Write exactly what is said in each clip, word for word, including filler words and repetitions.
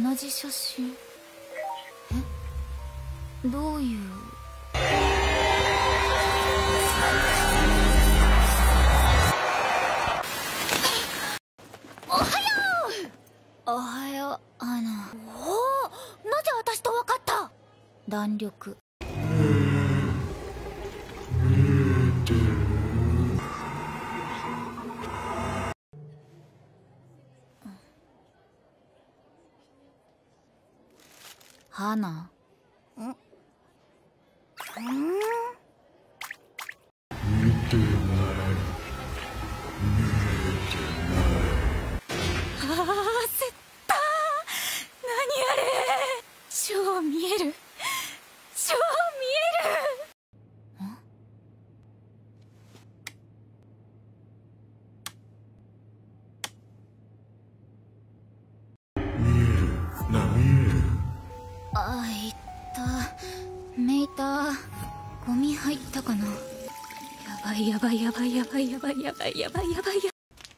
同じ写真。え、どういう。おはよう。おはよう、アナ。おお、なぜ私と分かった。弾力。ハナ。ん？ん？見てない。あー、焦った。何あれ。超見える。超見える。ん？見えるな、見える。あ、いった。メーターゴミ入ったかな。やばいやばいやばいやばいやばいやばいやばいやばいや。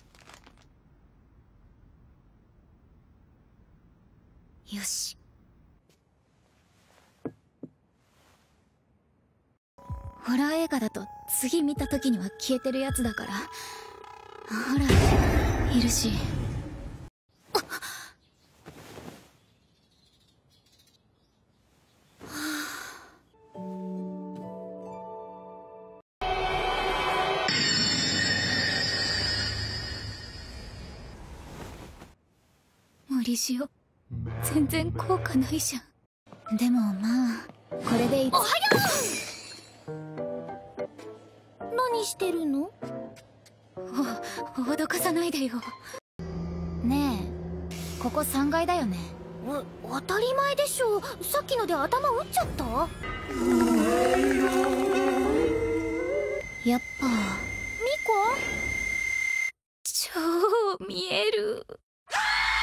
よし。ホラー映画だと次見た時には消えてるやつだから。ほらいるし。あっ、無理しよう。全然効果ないじゃん。でもまあこれでいい。おはよう。何してるの？お、脅かさないでよ。ねえ、ここさんがいだよね。え、当たり前でしょ。さっきので頭打っちゃった。やっぱミコ？超見える。